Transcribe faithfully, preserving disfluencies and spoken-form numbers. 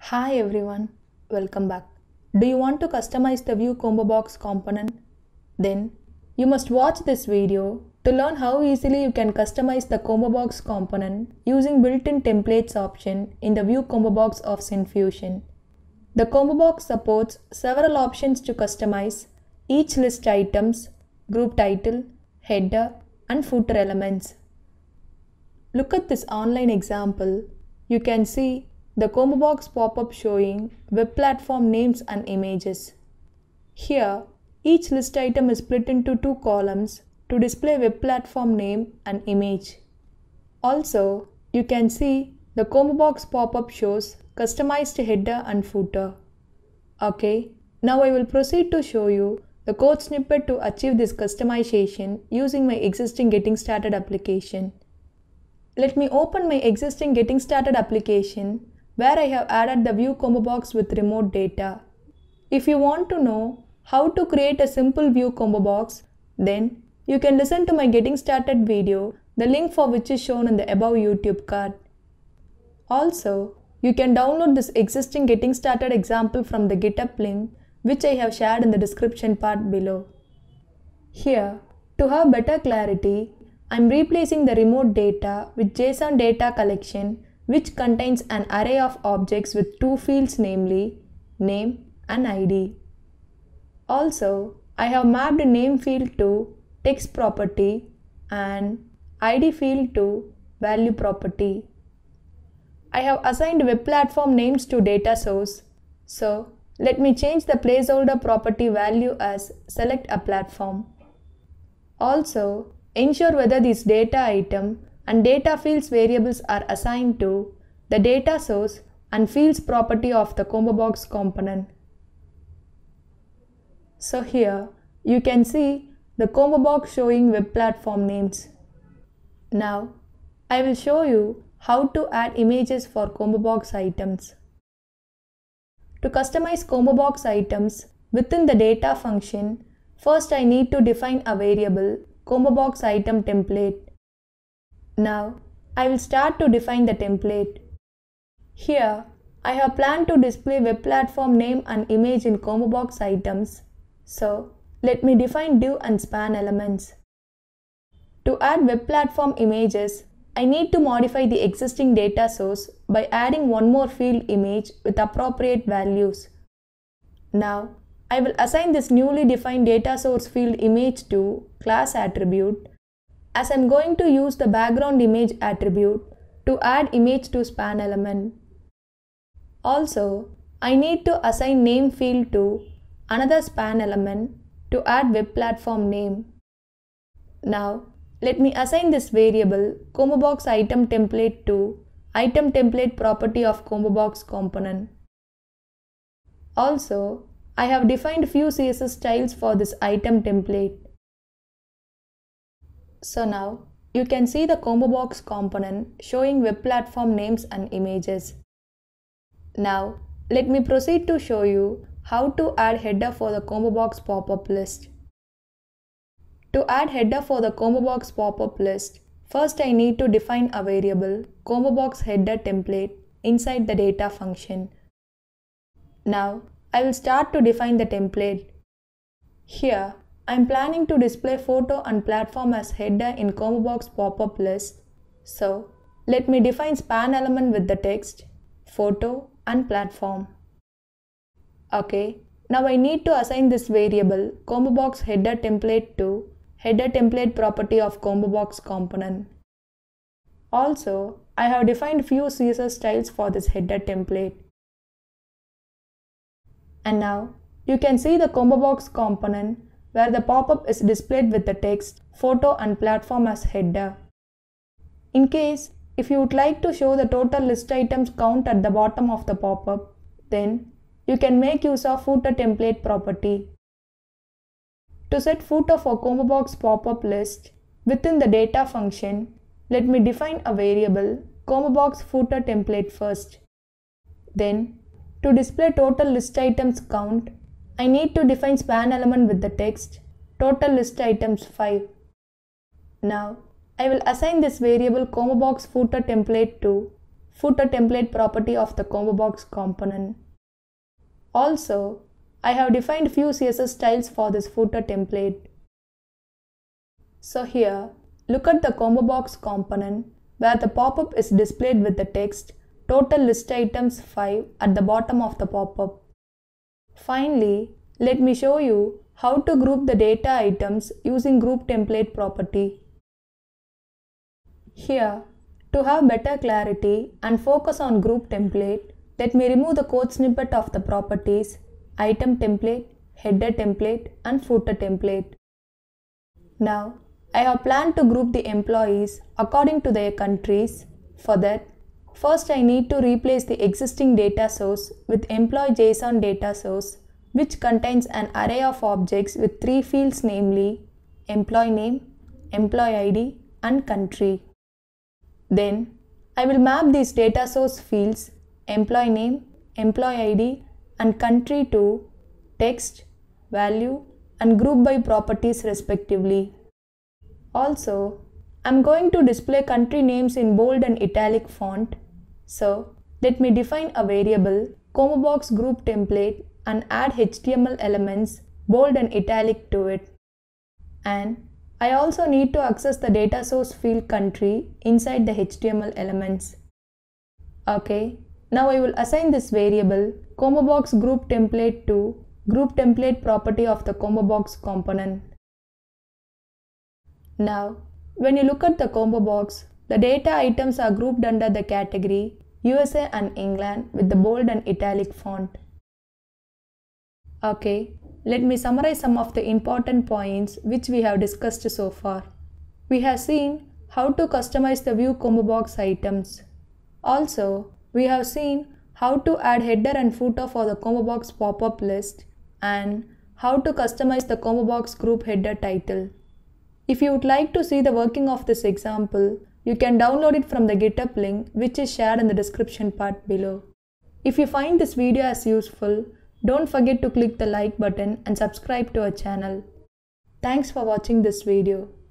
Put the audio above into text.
Hi everyone, welcome back. Do you want to customize the View Combo Box component? Then you must watch this video to learn how easily you can customize the Combo Box component using built-in templates option in the View Combo Box of Syncfusion. The Combo Box supports several options to customize each list items, group title, header, and footer elements. Look at this online example. You can see the Combo Box pop-up showing web platform names and images. Here, each list item is split into two columns to display web platform name and image. Also, you can see the Combo Box pop-up shows customized header and footer. Okay, now I will proceed to show you the code snippet to achieve this customization using my existing Getting Started application. Let me open my existing Getting Started application where I have added the View Combo Box with remote data. If you want to know how to create a simple View Combo Box, then you can listen to my Getting Started video, the link for which is shown in the above YouTube card. Also, you can download this existing Getting Started example from the GitHub link which I have shared in the description part below. Here, to have better clarity, I am replacing the remote data with JSON data collection which contains an array of objects with two fields, namely name and I D. Also, I have mapped name field to text property and I D field to value property. I have assigned web platform names to data source, so let me change the placeholder property value as select a platform. Also, ensure whether this data item and data fields variables are assigned to the data source and fields property of the Combo Box component. So here you can see the Combo Box showing web platform names. Now I will show you how to add images for Combo Box items. To customize Combo Box items within the data function, first I need to define a variable Combo Box item template. Now, I will start to define the template. Here, I have planned to display web platform name and image in Combo Box items. So, let me define div and span elements. To add web platform images, I need to modify the existing data source by adding one more field image with appropriate values. Now, I will assign this newly defined data source field image to class attribute, as I am going to use the background image attribute to add image to span element. Also, I need to assign name field to another span element to add web platform name. Now, let me assign this variable Combo Box item template to item template property of Combo Box component. Also, I have defined few C S S styles for this item template. So now, you can see the Combo Box component showing web platform names and images. Now, let me proceed to show you how to add header for the Combo Box pop-up list. To add header for the Combo Box pop-up list, first I need to define a variable Combo Box header template inside the data function. Now, I will start to define the template. Here, I am planning to display photo and platform as header in Combo Box pop-up list. So, let me define span element with the text, photo and platform. Okay, now I need to assign this variable Combo Box header template to header template property of Combo Box component. Also, I have defined few C S S styles for this header template. And now, you can see the Combo Box component where the pop-up is displayed with the text, photo and platform as header. In case, if you would like to show the total list items count at the bottom of the pop-up, then you can make use of footer template property. To set footer for Combo Box pop-up list, within the data function, let me define a variable Combo Box footer template first. Then, to display total list items count, I need to define span element with the text, total list items five. Now, I will assign this variable Combo Box footer template to footer template property of the combo box component. Also, I have defined few C S S styles for this footer template. So here, look at the combo box component where the pop-up is displayed with the text total list items five at the bottom of the pop-up. Finally, let me show you how to group the data items using group template property. Here, to have better clarity and focus on group template, let me remove the code snippet of the properties item template, header template, and footer template. Now, I have planned to group the employees according to their countries. For that, first I need to replace the existing data source with employee JSON data source, which contains an array of objects with three fields, namely employee name, employee I D, and country. Then, I will map these data source fields employee name, employee I D, and country to text, value, and group by properties respectively. Also, I am going to display country names in bold and italic font. So, let me define a variable combo box group template and add H T M L elements bold and italic to it. And I also need to access the data source field country inside the H T M L elements. Okay, now I will assign this variable combo box group template to group template property of the combo box component. Now, when you look at the combo box, the data items are grouped under the category U S A and England with the bold and italic font. Okay, let me summarize some of the important points which we have discussed so far. We have seen how to customize the view combo box items. Also, we have seen how to add header and footer for the combo box pop-up list and how to customize the combo box group header title. If you would like to see the working of this example, you can download it from the GitHub link which is shared in the description part below. If you find this video as useful, don't forget to click the like button and subscribe to our channel. Thanks for watching this video.